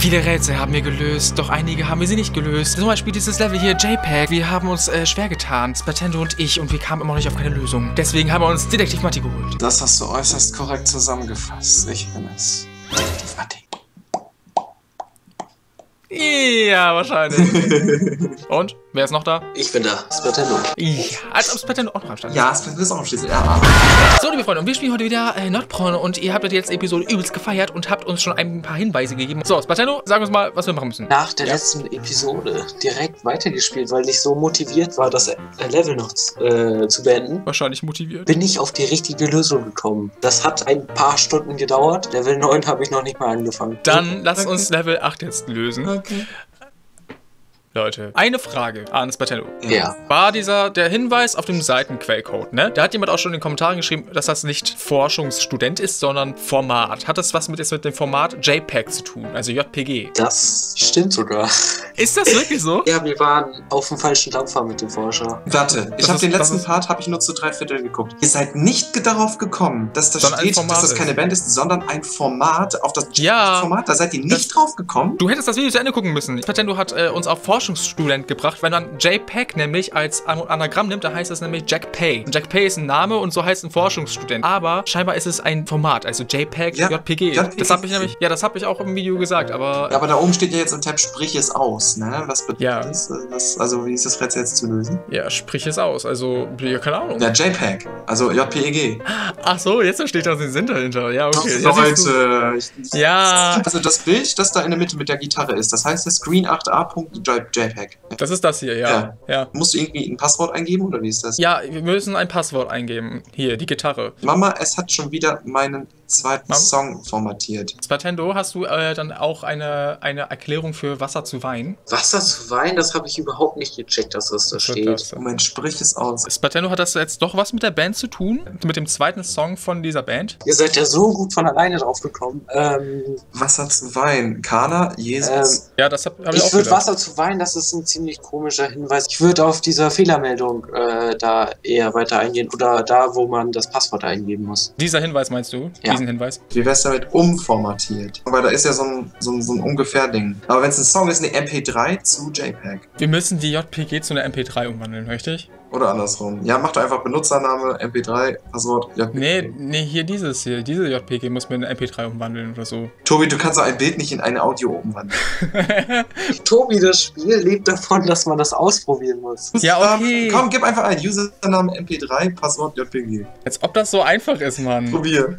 Viele Rätsel haben wir gelöst, doch einige haben wir sie nicht gelöst. Zum Beispiel dieses Level hier, JPEG. Wir haben uns schwer getan, Splatendo und ich, und wir kamen immer noch nicht auf keine Lösung. Deswegen haben wir uns Detektiv Matti geholt. Das hast du äußerst korrekt zusammengefasst. Ich bin es. Detektiv Matti. Ja, wahrscheinlich. Und? Wer ist noch da? Ich bin da. Splatendo. Ja, als ob Splatendo auch noch am Start ist. Ja, Splatendo ist auch am Schlüssel. Ja. So, liebe Freunde, und wir spielen heute wieder Nordporn und ihr habt ja die letzte Episode übelst gefeiert und habt uns schon ein paar Hinweise gegeben. So, Splatendo, sag uns mal, was wir machen müssen. Nach der letzten Episode direkt weitergespielt, weil ich so motiviert war, das Level noch zu beenden. Wahrscheinlich motiviert. Bin ich auf die richtige Lösung gekommen. Das hat ein paar Stunden gedauert. Level 9 habe ich noch nicht mal angefangen. Dann lasst uns Level 8 jetzt lösen. Okay. Leute, eine Frage an Splatendo. Ja. War der Hinweis auf dem Seitenquellcode, ne? Da hat jemand auch schon in den Kommentaren geschrieben, dass das nicht Forschungsstudent ist, sondern Format. Hat das was mit dem Format JPEG zu tun, also JPG? Das stimmt sogar. Ist das wirklich so? Ja, wir waren auf dem falschen Dampfer mit dem Forscher. Warte, ich habe den letzten Part nur zu 3/4 geguckt. Ihr seid nicht darauf gekommen, dass das steht, dass das keine Band ist, sondern ein Format. Auf das Format, da seid ihr nicht drauf gekommen? Du hättest das Video zu Ende gucken müssen. Splatendo hat uns auf Forschungsstudent gebracht. Wenn man JPEG nämlich als Anagramm nimmt, dann heißt das nämlich Jack Pay. Und Jack Pay ist ein Name und so heißt ein Forschungsstudent. Aber scheinbar ist es ein Format, also JPEG, ja, JPG. Das habe ich nämlich, ja, das habe ich auch im Video gesagt, aber... Ja, aber da oben steht ja jetzt im Tab, sprich es aus, ne? Was bedeutet ja. das? Also, wie ist das Rätsel jetzt zu lösen? Ja, sprich es aus, also, ja, keine Ahnung. Ja, JPEG, also JPEG. Ach so, jetzt versteht das den Sinn dahinter. Ja, okay. Leute, ja. Also das Bild, das da in der Mitte mit der Gitarre ist, das heißt der Screen8a.jpg. Das ist das hier, ja. Musst du irgendwie ein Passwort eingeben oder wie ist das? Ja, wir müssen ein Passwort eingeben. Hier, die Gitarre. Mama, es hat schon wieder meinen zweiten Song formatiert. Splatendo, hast du dann auch eine Erklärung für Wasser zu Wein? Wasser zu Wein, das habe ich überhaupt nicht gecheckt, dass das da steht. Moment, sprich es aus. Splatendo, hat das jetzt doch was mit der Band zu tun? Mit dem zweiten Song von dieser Band? Ihr seid ja so gut von alleine drauf gekommen. Wasser zu Wein, Kana, Jesus. Ja, das hab ich auch Ich würde gedacht. Wasser zu Wein, das ist ein ziemlich komischer Hinweis. Ich würde auf diese Fehlermeldung da eher weiter eingehen oder da, wo man das Passwort eingeben muss. Dieser Hinweis meinst du? Ja. Diesen Hinweis? Wie wär's damit umformatiert? Weil da ist ja so ein ungefähr Ding. Aber wenn es ein Song ist, eine MP3 zu JPEG. Wir müssen die JPG zu einer MP3 umwandeln, richtig? Oder andersrum. Ja, mach doch einfach Benutzername, MP3, Passwort, JPG. Nee, hier. Diese JPG muss man in eine MP3 umwandeln oder so. Tobi, du kannst doch ein Bild nicht in ein Audio umwandeln. Tobi, das Spiel lebt davon, dass man das ausprobieren muss. Ja, okay. Komm, gib einfach ein Username MP3, Passwort JPG. Als ob das so einfach ist, Mann. Probier.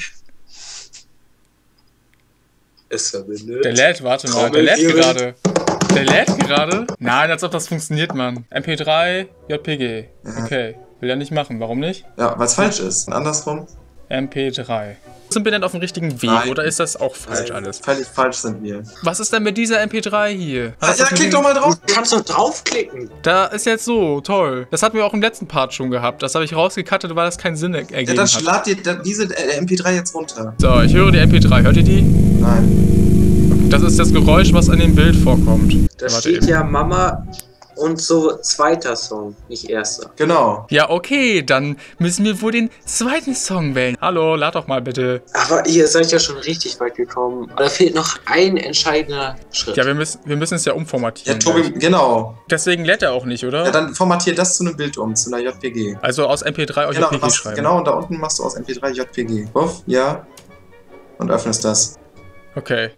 Es verbindet. Der lädt, warte mal, der lädt gerade. Der lädt gerade? Nein, als ob das funktioniert, Mann. MP3, JPG. Okay. Will er nicht machen. Warum nicht? Ja, weil es falsch ist. Und andersrum? MP3. Sind wir denn auf dem richtigen Weg? Nein. Oder ist das auch falsch alles? Völlig falsch sind wir. Was ist denn mit dieser MP3 hier? Ja, klick doch mal drauf. Du kannst doch draufklicken. Da ist jetzt so, toll. Das hatten wir auch im letzten Part schon gehabt. Das habe ich rausgekattet, weil das keinen Sinn ergeben Ja, dann hat. lad dir diese MP3 jetzt runter. So, ich höre die MP3. Hört ihr die? Nein. Das ist das Geräusch, was an dem Bild vorkommt. Da steht ja Mama und so zweiter Song, nicht erster. Genau. Ja, okay, dann müssen wir wohl den zweiten Song wählen. Hallo, lad doch mal bitte. Aber ihr seid ja schon richtig weit gekommen. Da fehlt noch ein entscheidender Schritt. Ja, wir müssen es ja umformatieren. Ja, Tobi, genau. Deswegen lädt er auch nicht, oder? Ja, dann formatier das zu einem Bild um, zu einer JPG. Also aus MP3 auf JPG schreiben. Genau, und da unten machst du aus MP3 JPG. Uff, ja. Und öffnest das. Okay.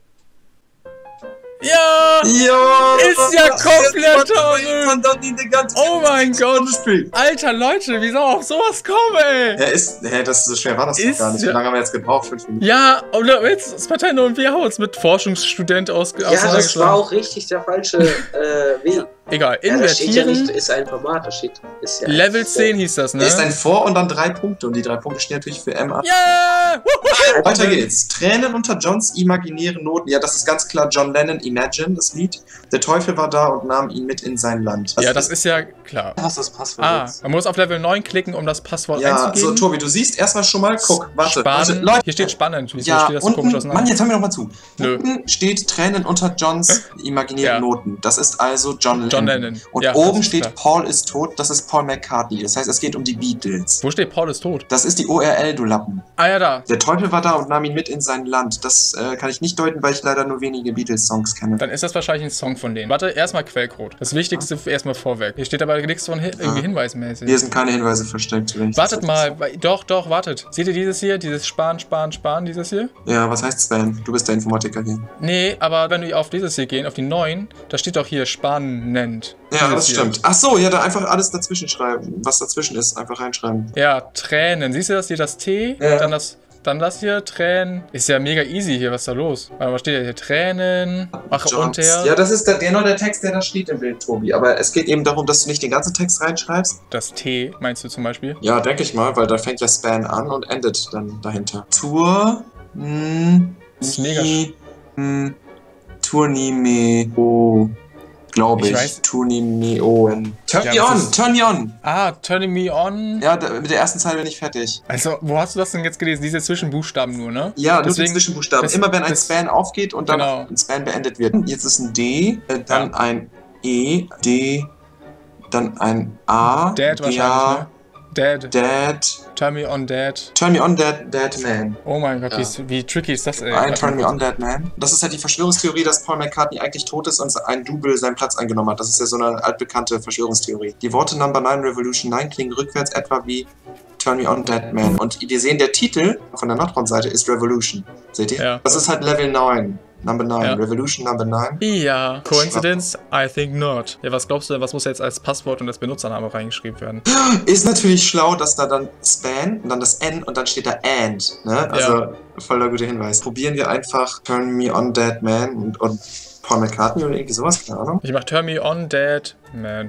Ja! Ja! Ist ja komplett verrückt! Oh mein Gott! Alter, Leute, wie soll auf sowas kommen, ey? Ja, so schwer war das doch gar nicht. Wie lange haben wir jetzt gebraucht? 5 Minuten. Ja, oder jetzt Splatendo und wir haben uns mit Forschungsstudent Ja, das war auch richtig der falsche Weg. Egal, Ja, da steht ja invertieren. nicht, ist ein Format, da steht, ist ja Level 10 hieß das, ne? Ist ein Vor- und dann 3 Punkte. Und die 3 Punkte stehen natürlich für MA. Ja! Weiter geht's. Tränen unter Johns imaginären Noten. Ja, das ist ganz klar John Lennon, Imagine, das Lied. Der Teufel war da und nahm ihn mit in sein Land. Ja, das ist ja klar. Was ist das Passwort jetzt? Man muss auf Level 9 klicken, um das Passwort Ja, einzugeben. so Tobi, du siehst erstmal schon mal, guck, warte. Spannend. Leute, Hier steht spannend. Wieso ja, steht das so komisch unten, auseinander? Mann, jetzt hör mir doch mal zu. Nö. Unten steht Tränen unter Johns imaginären Ja. Noten. Das ist also John Lennon. nennen. Und ja, oben steht klar. Paul ist tot, das ist Paul McCartney. Das heißt, es geht um die Beatles. Wo steht Paul ist tot? Das ist die URL, du Lappen. Ah ja, da. Der Teufel war da und nahm ihn mit in sein Land. Das kann ich nicht deuten, weil ich leider nur wenige Beatles-Songs kenne. Dann ist das wahrscheinlich ein Song von denen. Warte, erstmal Quellcode. Das Wichtigste erstmal vorweg. Hier steht aber nichts von irgendwie hinweismäßig. Hier sind keine Hinweise versteckt. Wartet mal. Doch, wartet. Seht ihr dieses hier? Dieses Sparen, dieses hier? Ja, was heißt Span? Du bist der Informatiker hier. Nee, aber wenn wir auf dieses hier gehen, auf die 9, da steht doch hier spannend. Ja, das stimmt. Ach so, ja, da einfach alles dazwischen schreiben. Was dazwischen ist, einfach reinschreiben. Ja, Tränen. Siehst du das hier, das T? Ja. Dann das hier, Tränen. Ist ja mega easy hier, was ist da los? Was steht ja hier? Tränen. Ach, unter. Ja, das ist genau der Text, der da steht im Bild, Tobi. Aber es geht eben darum, dass du nicht den ganzen Text reinschreibst. Das T, meinst du zum Beispiel? Ja, denke ich mal, weil da fängt ja Span an und endet dann dahinter. Tour. Das ist mega. Tournimeo. Glaube ich. Tournimeo. Turn me on. Ah, turn me on. Ja, mit der ersten Zeile bin ich fertig. Also, wo hast du das denn jetzt gelesen? Diese Zwischenbuchstaben nur, ne? Ja, nur die Zwischenbuchstaben. Immer wenn ein Span aufgeht und dann ein Span beendet wird. Jetzt ist ein D, dann ein E, D, dann ein A. Dad wahrscheinlich, ne? Dad. Turn me on, Dad. Turn me on, Dad Man. Oh mein Gott, wie tricky ist das, ey? Turn me on, Dad Man. Das ist halt die Verschwörungstheorie, dass Paul McCartney eigentlich tot ist und ein Double seinen Platz eingenommen hat. Das ist ja so eine altbekannte Verschwörungstheorie. Die Worte Number 9 Revolution 9 klingen rückwärts etwa wie Turn me on, Dead Man. Und wir sehen, der Titel von der Nordfront-Seite ist Revolution. Seht ihr? Ja. Das ist halt Level 9. Number 9. Ja. Revolution Number 9. Ja. Coincidence? I think not. Ja, was glaubst du, was muss jetzt als Passwort und als Benutzername reingeschrieben werden? Ist natürlich schlau, dass da dann Span und dann das N und dann steht da And. Ne? Also voll der gute Hinweis. Probieren wir einfach Turn me on, Dead Man und Paul McCartney oder irgendwie sowas, keine Ahnung. Ich mach Turn me on, Dead Man.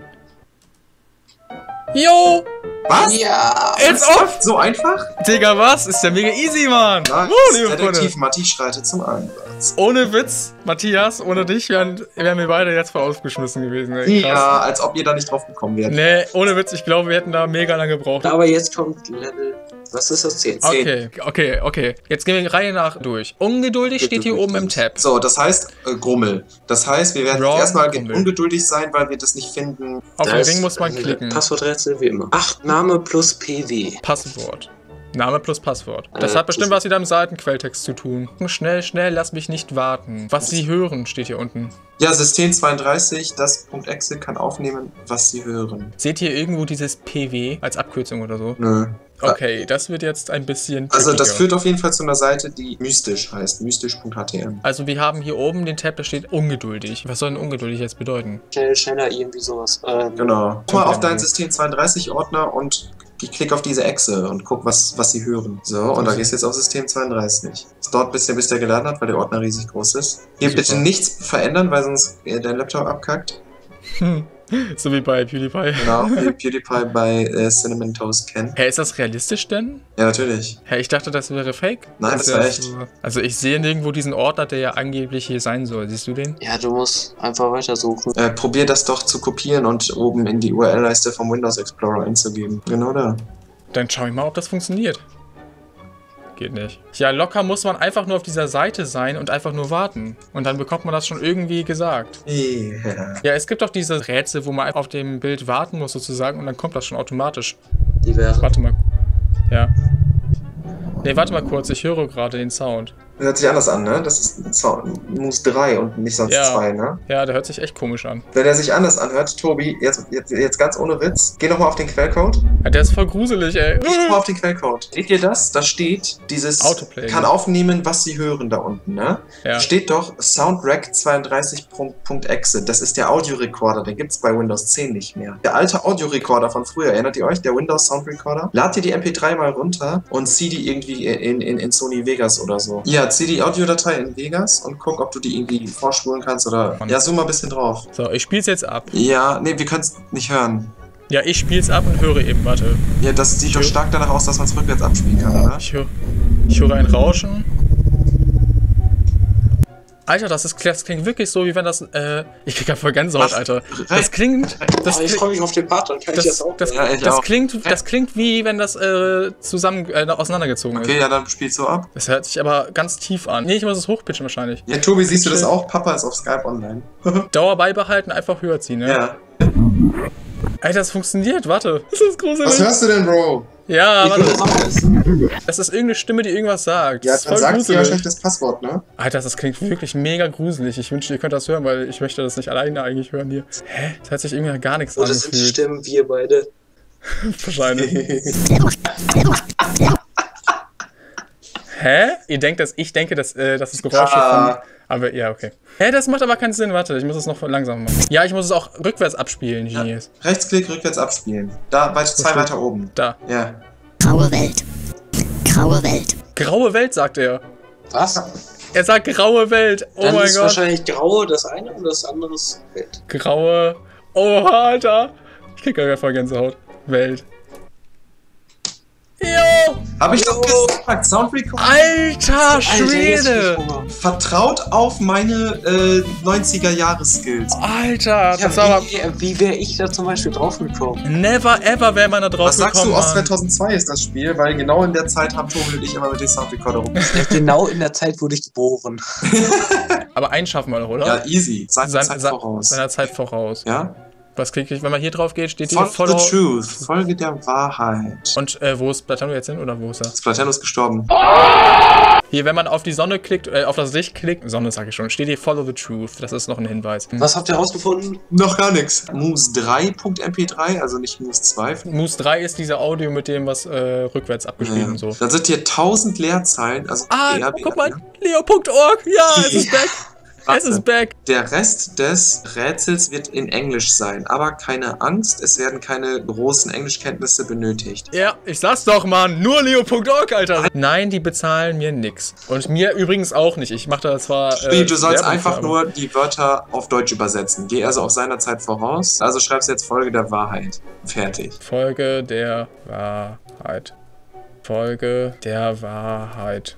Yo! Was? Ja! Jetzt oft! So einfach? Digga, was? Ist ja mega easy, Mann! Detektiv Matti schreitet zum Einsatz. Ohne Witz, Matthias, ohne dich wären wir beide jetzt voll aufgeschmissen gewesen. Ey. Ja, als ob ihr da nicht drauf gekommen wärt. Nee, ohne Witz, ich glaube, wir hätten da mega lange gebraucht. Aber jetzt kommt Level... Was ist das? 10? Okay. Jetzt gehen wir Reihe nach durch. Ungeduldig steht hier oben im Tab. So, das heißt Grummel. Das heißt, wir werden erstmal ungeduldig sein, weil wir das nicht finden. Auf den Ring muss man klicken. Passworträtsel wie immer. Ach, Name plus PW. Passwort. Name plus Passwort. Das hat bestimmt was mit deinem Seitenquelltext zu tun. Schnell, lass mich nicht warten. Was Sie hören, steht hier unten. Ja, System 32, das .exe kann aufnehmen, was Sie hören. Seht ihr irgendwo dieses PW als Abkürzung oder so? Nö. Okay, das wird jetzt ein bisschen trickiger. Also das führt auf jeden Fall zu einer Seite, die mystisch heißt. mystisch.htm. Also wir haben hier oben den Tab, da steht ungeduldig. Was soll denn ungeduldig jetzt bedeuten? Schneller, irgendwie sowas. Genau. Guck mal auf deinen System 32 Ordner und klick auf diese Echse und guck, was sie hören. So, und da gehst du jetzt auf System 32. Es dauert ein bisschen, bis der geladen hat, weil der Ordner riesig groß ist. Hier bitte nichts verändern, weil sonst dein Laptop abkackt. So wie bei PewDiePie. Genau, wie PewDiePie bei Cinnamon Toast Ken. Hä, ist das realistisch denn? Ja, natürlich. Hä, ich dachte, das wäre fake. Nein, das wäre echt. Also ich sehe nirgendwo diesen Ordner, der ja angeblich hier sein soll. Siehst du den? Ja, du musst einfach weitersuchen. Probier das doch zu kopieren und oben in die URL-Leiste vom Windows Explorer einzugeben. Genau da. Dann schau ich mal, ob das funktioniert. Geht nicht. Ja, locker muss man einfach nur auf dieser Seite sein und einfach nur warten. Und dann bekommt man das schon irgendwie gesagt. Yeah. Ja, es gibt auch diese Rätsel, wo man auf dem Bild warten muss sozusagen und dann kommt das schon automatisch. Die wäre. Warte mal. Ja. Ne, warte mal kurz, ich höre gerade den Sound. Das hört sich anders an, ne? Das ist Moose 3 und nicht sonst 2, ne? Ja, der hört sich echt komisch an. Wenn er sich anders anhört, Tobi, jetzt ganz ohne Witz, geh nochmal auf den Quellcode. Ja, der ist voll gruselig, ey. Geh nochmal auf den Quellcode. Seht ihr das? Da steht dieses Autoplay. Kann aufnehmen, was sie hören da unten, ne? Ja. Steht doch Soundrack32.exe. Das ist der Audiorekorder, den gibt's bei Windows 10 nicht mehr. Der alte Audiorekorder von früher, erinnert ihr euch? Der Windows Sound Recorder? Lad dir die MP3 mal runter und zieh die irgendwie in Sony Vegas oder so. Ja, zieh die Audiodatei in Vegas und guck, ob du die irgendwie vorspulen kannst oder... Ja, zoom mal ein bisschen drauf. So, ich spiel's jetzt ab. Ja, nee, wir können's nicht hören. Ja, ich spiel's ab und höre eben, warte. Ja, das sieht doch stark danach aus, dass man es rückwärts abspielen kann, oder? Ich höre ein Rauschen. Alter, das klingt wirklich so, wie wenn das, ich krieg ja voll Gänsehaut, Alter. Das klingt... ich freue mich auf den Part, dann kann ich das auch. Das klingt wie, wenn das auseinandergezogen ist. Okay, ja, dann spielst du ab. Das hört sich aber ganz tief an. Nee, ich muss es hochpitchen wahrscheinlich. Ja, Tobi, siehst du das auch? Papa ist auf Skype online. Dauer beibehalten, einfach höher ziehen, ne? Ja. Alter, das funktioniert, warte. Das ist gruselig. Was hörst du denn, Bro? Ja, Ich will das warte. auch wissen. Das ist irgendeine Stimme, die irgendwas sagt. Ja, Das ist dann voll sagt sie gruselig. wahrscheinlich das Passwort, ne? Alter, das klingt wirklich mega gruselig. Ich wünschte, ihr könnt das hören, weil ich möchte das nicht alleine eigentlich hören hier. Hä? Das hört sich irgendwie gar nichts Oder sind die angefühlt. Stimmen wir beide? Wahrscheinlich. Hä? Ich denke, dass das Geräusche von... Aber ja, okay. Hä, das macht aber keinen Sinn. Warte, ich muss es noch langsamer machen. Ja, ich muss es auch rückwärts abspielen, Genius. Rechtsklick, rückwärts abspielen. Da, zwei steht? weiter oben. Da. Ja. Graue Welt. Graue Welt. Graue Welt, sagt er. Was? Er sagt graue Welt. Oh Dann mein ist Gott. wahrscheinlich grau das eine und das andere ist Welt. Graue... Oh, Alter. Ich krieg gar voll Gänsehaut. Welt. Jo! Hab ich doch gesagt, Soundrecord. Alter Alter, jetzt krieg ich Schwede! Hunger. Vertraut auf meine 90er-Jahre-Skills. Alter, Ja, das war aber... wie wäre ich da zum Beispiel drauf gekommen? Never ever wäre man da drauf Was sagst du, gekommen, aus Mann. 2002 ist das Spiel, weil genau in der Zeit haben Tobi und ich immer mit dem Soundrecorder rumgespielt. Genau in der Zeit wurde ich geboren. Aber einen schaffen wir noch, oder? Ja, easy. Seine Zeit voraus. Seiner Zeit voraus. Ja? Was krieg ich, wenn man hier drauf geht, steht hier Follow the truth. Folge der Wahrheit. Und wo ist Platano jetzt hin, oder wo ist er? Splatano ist gestorben. Hier, wenn man auf die Sonne klickt, auf das Licht klickt, Sonne sag ich schon, steht hier Follow the Truth. Das ist noch ein Hinweis. Was habt ihr rausgefunden? Noch gar nichts. Moose3.mp3, also nicht Moose 2. Moose 3 ist dieser Audio mit dem, was rückwärts abgespielt und so. Dann sind hier 1000 Leerzeilen. Also Guck mal, Leo.org, ja, es ist back. Es ist back. Der Rest des Rätsels wird in Englisch sein, aber keine Angst, es werden keine großen Englischkenntnisse benötigt. Ja, ich sag's doch, Mann. Nur Leo.org, Alter. Nein, die bezahlen mir nix. Und mir übrigens auch nicht. Ich mach da zwar... Du sollst Werbung einfach für, aber- nur die Wörter auf Deutsch übersetzen. Geh also auf seiner Zeit voraus. Also schreibst jetzt Folge der Wahrheit. Fertig. Folge der Wahrheit. Folge der Wahrheit.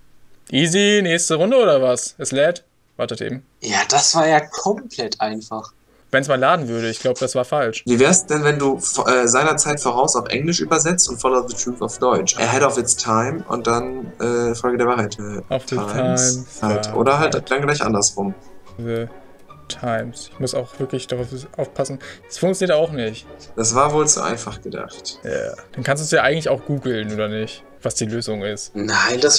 Easy, nächste Runde oder was? Es lädt. Wartet eben. Ja, das war ja komplett einfach. Wenn es mal laden würde, ich glaube, das war falsch. Wie wär's denn, wenn du seiner Zeit voraus auf Englisch übersetzt und Follow the Truth auf Deutsch? Ahead of its time und dann Folge der Wahrheit. Of the Times. times. Halt. Oder halt dann gleich andersrum. The times. Ich muss auch wirklich darauf aufpassen. Das funktioniert auch nicht. Das war wohl zu einfach gedacht. Ja. Dann kannst du es ja eigentlich auch googeln, oder nicht? Was die Lösung ist. Nein, das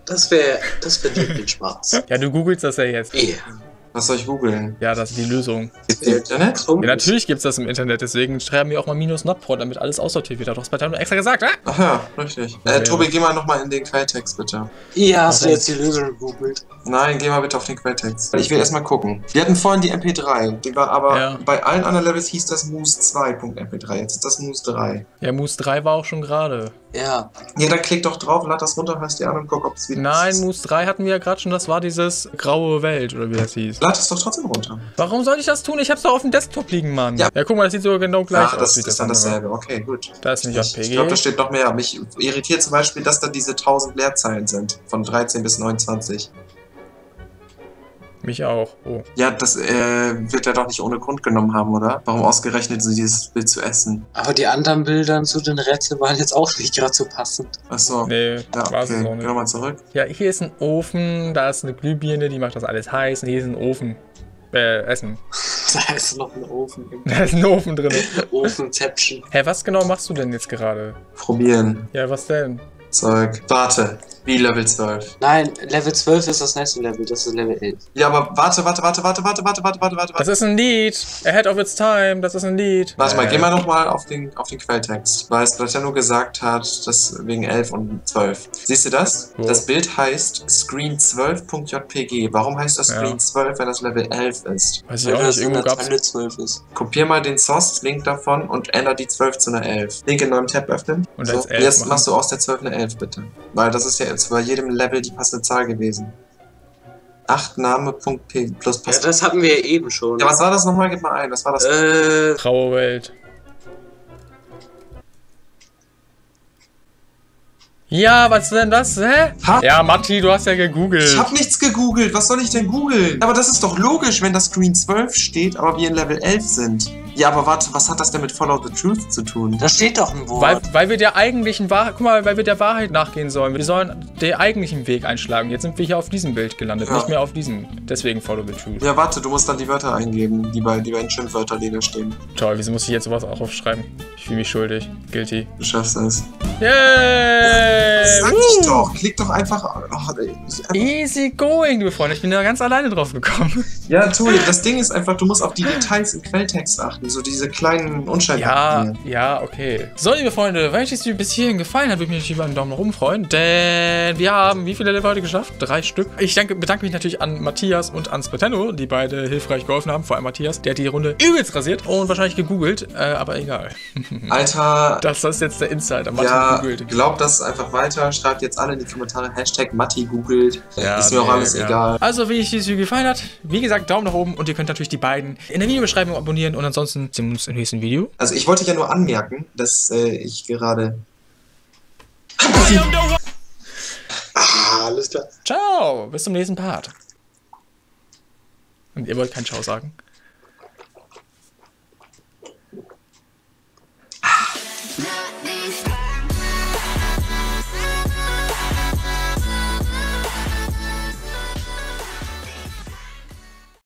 verdient den Spaß. Ja, du googelst das ja jetzt. Yeah. Was soll ich googeln? Ja, das ist die Lösung. Gibt's im Internet? Ja, natürlich gibt es das im Internet, deswegen schreiben wir auch mal -notpro, damit alles aussortiert wird. Du hast bei Time extra gesagt, Ach ja, richtig. Tobi, geh mal nochmal in den Quelltext, bitte. Ja, hast du jetzt die Lösung gegoogelt? Nein, geh mal bitte auf den Quelltext. Ich will erstmal gucken. Wir hatten vorhin die MP3. Die war aber Ja. bei allen anderen Levels hieß das Moose2.mp3. Jetzt ist das Moose 3. Ja, Moose 3 war auch schon gerade. Ja. Ja, dann klick doch drauf, lad das runter, hörst dir an und guck, ob es wieder Nein, ist. Moose 3 hatten wir ja gerade schon, das war dieses graue Welt, oder wie das hieß. Lad es doch trotzdem runter. Warum soll ich das tun? Ich hab's doch auf dem Desktop liegen, Mann. Ja. Ja, guck mal, das sieht sogar genau gleich Ja, aus. das wie ist dann andere. dasselbe. Okay, gut. Da ist nicht Ich JPG. glaube, da steht noch mehr. Mich irritiert zum Beispiel, dass da diese 1000 Leerzeilen sind. Von 13 bis 29. Mich auch. Oh. Ja, das wird er doch nicht ohne Grund genommen haben, oder? Warum ausgerechnet so dieses Bild zu essen? Aber die anderen Bilder zu den Rätseln waren jetzt auch nicht gerade so passend. Achso. Nee, Ja, war es okay. auch Geh nicht. nochmal zurück. Ja, hier ist ein Ofen, da ist eine Glühbirne, die macht das alles heiß. Und hier ist ein Ofen. Essen. Da ist noch ein Ofen im Da ist ein Ofen drin. Ofenzäpfchen. Hä, was genau machst du denn jetzt gerade? Probieren. Ja, was denn? Zeug. Warte. Wie Level 12? Nein, Level 12 ist das nächste Level, das ist Level 11. Ja, aber warte. Das ist ein Lied. Ahead of its time. Das ist ein Lied. Warte mal, geh mal nochmal auf den Quelltext. Weil Splatano gesagt hat, dass wegen 11 und 12. Siehst du das? Wo? Das Bild heißt Screen12.jpg. Warum heißt das Ja. Screen 12, wenn das Level 11 ist? Weiß ich Weil auch nicht. das in Irgendwo der gab's. Zeile 12 ist. Kopier mal den Source-Link davon und änder die 12 zu einer 11. Link in neuem Tab öffnen. Und So, als 11 jetzt machen. machst du aus der 12 eine 11, bitte. Weil das ist ja jetzt bei jedem Level die passende Zahl gewesen. 8 Name.p plus Ja, Passwort. das hatten wir ja eben schon. Ja, was war das nochmal? Gib mal ein. Was war das? Graue Welt. Ja, was ist denn das? Hä? Ha? Ja, Matti, du hast ja gegoogelt. Ich hab nichts gegoogelt. Was soll ich denn googeln? Aber das ist doch logisch, wenn das Screen 12 steht, aber wir in Level 11 sind. Ja, aber warte, was hat das denn mit Follow the Truth zu tun? Da steht doch ein Wort. Weil wir der eigentlichen Wahrheit, guck mal, weil wir der Wahrheit nachgehen sollen. Wir sollen den eigentlichen Weg einschlagen. Jetzt sind wir hier auf diesem Bild gelandet, Ja. nicht mehr auf diesem. Deswegen Follow the Truth. Ja, warte, du musst dann die Wörter eingeben, die beiden Schimpfwörter, die da stehen. Toll, wieso muss ich jetzt sowas auch aufschreiben? Ich fühle mich schuldig. Guilty. Du schaffst es. Yay! Sag ich doch, klick doch einfach. Easy going, du Freund. Ich bin da ganz alleine drauf gekommen. Ja, Toni, das Ding ist einfach, du musst auf die Details im Quelltext achten, so diese kleinen Unscheinbarkeiten. Ja, okay. So, liebe Freunde, wenn euch das Video bis hierhin gefallen hat, würde ich mich natürlich über einen Daumen nach oben freuen, denn wir haben wie viele Level heute geschafft? 3 Stück. Ich bedanke mich natürlich an Matthias und an Spatendo, die beide hilfreich geholfen haben, vor allem Matthias. Der hat die Runde übelst rasiert und wahrscheinlich gegoogelt, aber egal. Alter, Das ist jetzt der Insider. Matti ja, googelt. glaubt das einfach weiter, schreibt jetzt alle in die Kommentare, Hashtag Matti googelt. Ja, ist mir auch alles egal. Also, wenn euch dieses Video gefallen hat, wie gesagt, Daumen nach oben und ihr könnt natürlich die beiden in der Videobeschreibung abonnieren und ansonsten sehen wir uns im nächsten Video. Also ich wollte ja nur anmerken, dass ich gerade... alles klar. Ciao, bis zum nächsten Part. Und ihr wollt kein Ciao sagen?